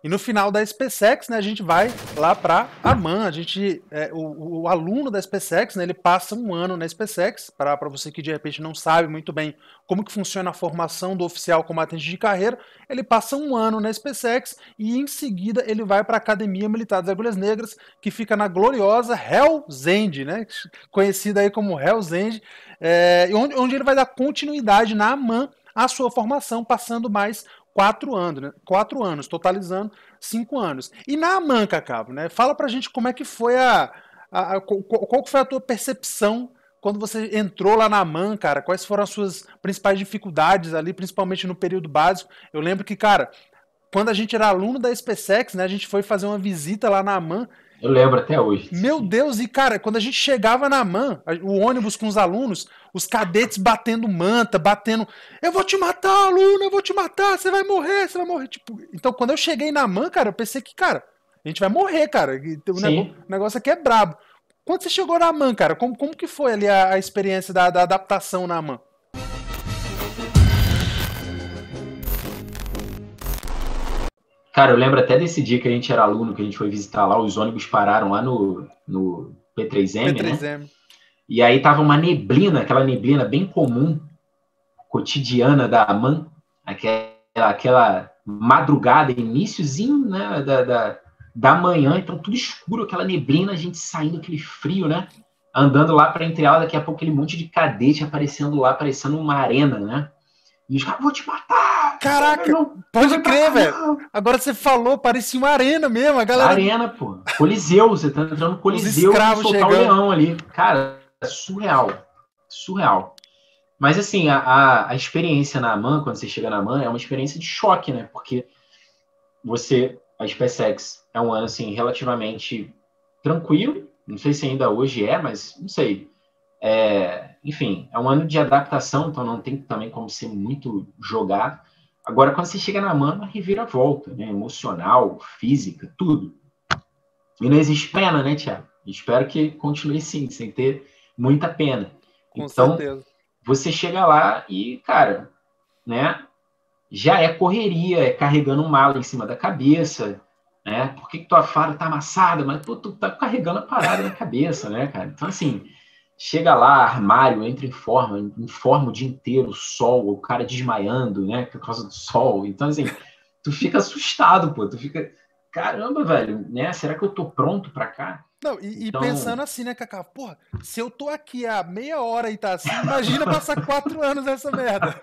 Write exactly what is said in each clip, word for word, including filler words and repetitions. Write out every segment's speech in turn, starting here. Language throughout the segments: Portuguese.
E no final da SpaceX, né, a gente vai lá para Amman. A gente, é, o, o aluno da SpaceX, né, ele passa um ano na SpaceX. Para você que de repente não sabe muito bem como que funciona a formação do oficial combatente de carreira, ele passa um ano na SpaceX e em seguida ele vai para a Academia Militar das Agulhas Negras, que fica na gloriosa Hell's End, né, conhecida aí como Hell's End, é, onde, onde ele vai dar continuidade na Amman à sua formação, passando mais quatro anos, né? Quatro anos, totalizando cinco anos. E na Amman, Cacavo, né? Fala pra gente como é que foi a, a, a qual, qual foi a tua percepção quando você entrou lá na Amman, cara? Quais foram as suas principais dificuldades ali, principalmente no período básico? Eu lembro que, cara, quando a gente era aluno da SpaceX, né? A gente foi fazer uma visita lá na Amman. Eu lembro até hoje disso Meu aí. Deus, e cara, quando a gente chegava na Amman, o ônibus com os alunos, os cadetes batendo manta, batendo, eu vou te matar, aluno, eu vou te matar, você vai morrer, você vai morrer. Tipo, então quando eu cheguei na Amman, cara, eu pensei que, cara, a gente vai morrer, cara. O negócio, Sim. o negócio aqui é brabo. Quando você chegou na Amman, cara, como, como que foi ali a, a experiência da, da adaptação na Amman? Cara, eu lembro até desse dia que a gente era aluno, que a gente foi visitar lá, os ônibus pararam lá no, no P três M, né? P três M. E aí tava uma neblina, aquela neblina bem comum, cotidiana da AMAN, aquela, aquela madrugada, iniciozinho, né, da, da, da manhã, então tudo escuro, aquela neblina, a gente saindo, aquele frio, né? Andando lá para entre ela, daqui a pouco aquele monte de cadete aparecendo lá, parecendo uma arena, né? E os caras, vou te matar! Caraca, Não, não pode vem pra crer, cá, velho. não! Agora você falou, parecia uma arena mesmo, a galera, Arena, pô. Coliseu, você tá entrando no os Coliseu de escravos soltar o chegando. leão ali. Cara, é surreal. Surreal. Mas assim, a, a, a experiência na AMAN, quando você chega na AMAN, é uma experiência de choque, né? Porque você, a SpaceX é um ano assim, relativamente tranquilo. Não sei se ainda hoje é, mas não sei. É, enfim, é um ano de adaptação, então não tem também como ser muito jogado. Agora, quando você chega na AMAN, é uma reviravolta, né? Emocional, física, tudo. E não existe pena, né, Tiago? Espero que continue sim, sem ter muita pena. Com Então, certeza. você chega lá e, cara, né, já é correria, é carregando mala em cima da cabeça, né? Por que, que tua fara tá amassada? Mas, pô, tu tá carregando a parada na cabeça, né, cara? Então, assim, chega lá, armário, entra em forma, informa o dia inteiro, sol, o cara desmaiando, né, por causa do sol. Então, assim, tu fica assustado, pô, tu fica, caramba, velho, né? Será que eu tô pronto pra cá? Não, e, e Então, pensando assim, né, Cacá? Porra, se eu tô aqui há meia hora e tá assim, imagina passar quatro anos nessa merda.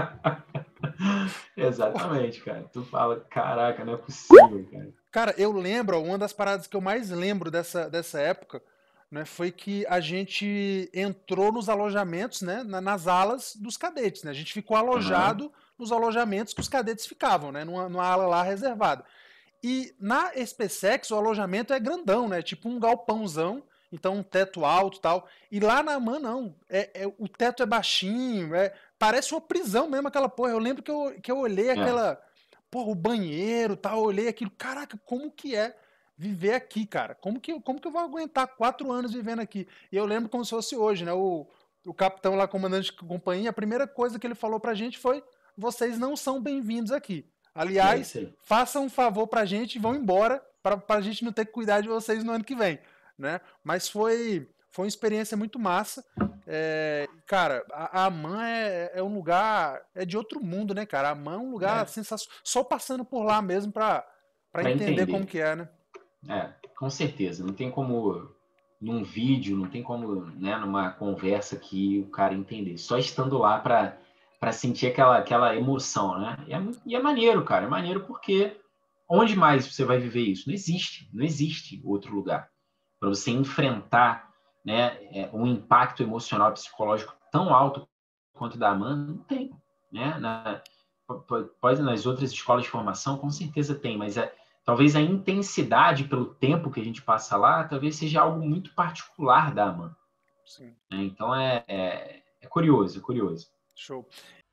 Porra. exatamente, cara. Tu fala, caraca, não é possível, cara. Cara, eu lembro, ó, uma das paradas que eu mais lembro dessa, dessa época, né, foi que a gente entrou nos alojamentos, né, na- nas alas dos cadetes, né? A gente ficou Aham. alojado nos alojamentos que os cadetes ficavam, né, numa, numa ala lá reservada. E na SpaceX o alojamento é grandão, né? Tipo um galpãozão, então um teto alto e tal. E lá na AMAN não. É, é- o teto é baixinho, é, parece uma prisão mesmo aquela porra. Eu lembro que eu, que eu olhei É, aquela. Porra, o banheiro e tal, eu olhei aquilo. Caraca, como que é viver aqui, cara? Como que, como que eu vou aguentar quatro anos vivendo aqui? E eu lembro como se fosse hoje, né? O, o capitão lá, comandante de companhia, a primeira coisa que ele falou pra gente foi: vocês não são bem-vindos aqui. é Aliás, isso aí. façam um favor pra gente e vão embora para a gente não ter que cuidar de vocês no ano que vem, né? Mas foi, foi uma experiência muito massa. É, cara, a, a AMAN é, é um lugar, é de outro mundo, né, cara? A AMAN é um lugar É, sensacional. Só passando por lá mesmo pra, pra pra entender como entender. que é, né? É, com certeza. Não tem como num vídeo, não tem como, né, numa conversa que o cara entender. Só estando lá para para sentir aquela, aquela emoção, né? E é, e é maneiro, cara. É maneiro porque onde mais você vai viver isso? Não existe. Não existe outro lugar para você enfrentar, né, é, um impacto emocional e psicológico tão alto quanto o da AMAN. Não tem, né? Na, pode nas outras escolas de formação, com certeza tem, mas é, talvez a intensidade pelo tempo que a gente passa lá, talvez seja algo muito particular da AMAN. Sim, Né? Então é, é, é curioso, é curioso. show.